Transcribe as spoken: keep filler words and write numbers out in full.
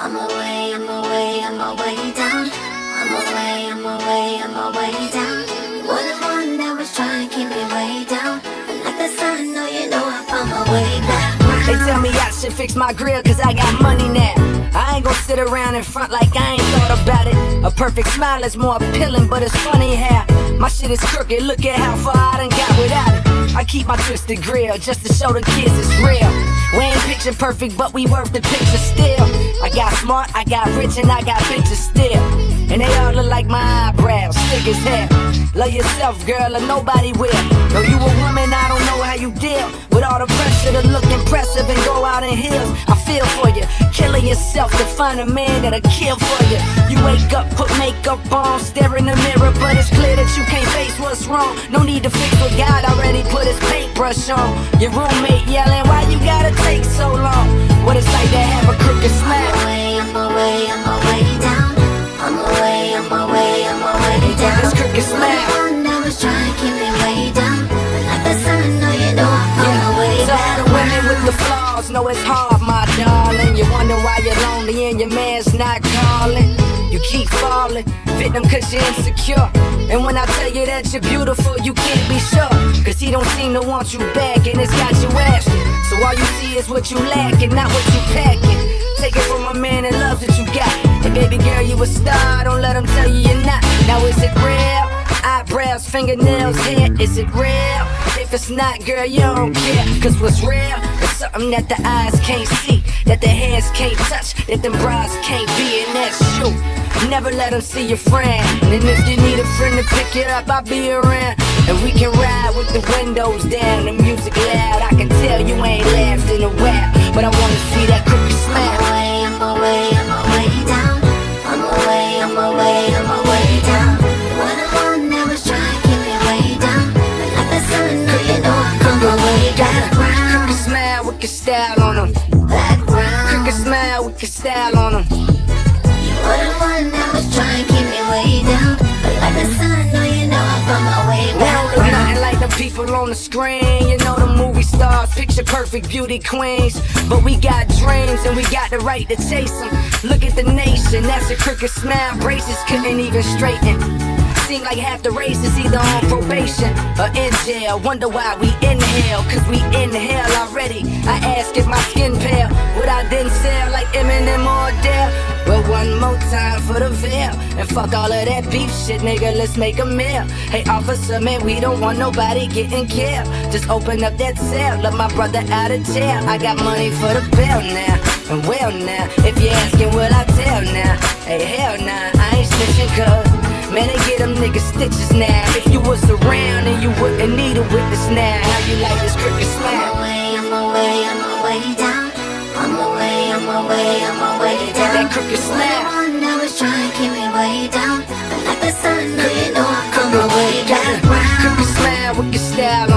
I'm away, I'm away, I'm away down. I'm away, I'm away, I'm away down. You're the one that was trying to keep me way down. And like the sun, no, you know I found my way back. They tell me I should fix my grill cause I got money now. I ain't gon' sit around in front like I ain't thought about it. A perfect smile is more appealing, but it's funny how my shit is crooked, look at how far I done got without it. I keep my twisted grill just to show the kids it's real. We ain't picture perfect, but we worth the picture still. I got smart, I got rich, and I got bitches still. And they all look like my eyebrows, thick as hell. Love yourself, girl, or nobody will. Though you a woman, I don't know how you deal with all the pressure to look impressive and go out in heels. I feel for you, killing yourself to find a man that'll kill for you. You wake up, put makeup on, stare in the mirror, but it's clear that you can't face what's wrong. No need to fix what God already put his paintbrush on. Your roommate yelling, why you gotta take so long? What it's like to have a crooked smile. I'm away, I'm away, I'm away down. I'm away, I'm away, I'm away down. This crooked smile. One that was trying to keep me way down. Like the sun, no, you know I found my way So back. all the women with the flaws know it's hard, my darling. You wonder why you're lonely and your man's not calling. You keep falling, victim cause you're insecure. And when I tell you that you're beautiful, you can't be sure. Cause he don't seem to want you back and it's got you asking. So all you see is what you lacking, not what you packing. Take it from a man that loves what you got. And baby girl, you a star, don't let him tell you you're not. Now is it real? Eyebrows, fingernails, hair, is it real? If it's not, girl, you don't care. Cause what's real is something that the eyes can't see, that the hands can't touch, that them bras can't be, and that's you. Never let them see your friend. And if you need a friend to pick it up, I'll be around. And we can ride with the windows down, the music loud. I can tell you ain't laughed in a while, but I wanna see that crooked smile. I'm away, I'm away down. I'm away, I'm away, I'm away down. You're the one that was trying to keep me way down. But like the sun, no, you know I found my way back. Crooked smile with your style on them. Background. Crooked smile with your style on them. You're the one that was trying to keep me way down. But like the sun, no, you know I found my way We back. don't look nothing like the people on the screen. You know the movie stars, picture perfect beauty queens. But we got dreams and we got the right to chase them. Look at the nation, that's a crooked smile. Braces couldn't even straighten. Seem like half the race is either on probation or in jail. Wonder why we inhale, cause we inhale already. I ask if my skin pale, would I then sell like Eminem or Adele? But one more time for the veil, and fuck all of that beef shit, nigga, let's make a meal. Hey officer, man, we don't want nobody getting killed. Just open up that cell, let my brother out of jail. I got money for the bill now, and well now, if you're asking will I tell now? Hey hell nah, I ain't snitching cause man, they get them niggas stitches now. If you was around and you wouldn't need a witness now. How you like this crooked smile? I'm away, I'm away, I'm away down. I'm away, I'm away, I'm away down. That crooked smile. You're the one that was trying to keep me way down. But like the sun, no, you know I found my way back. Crooked smile with your style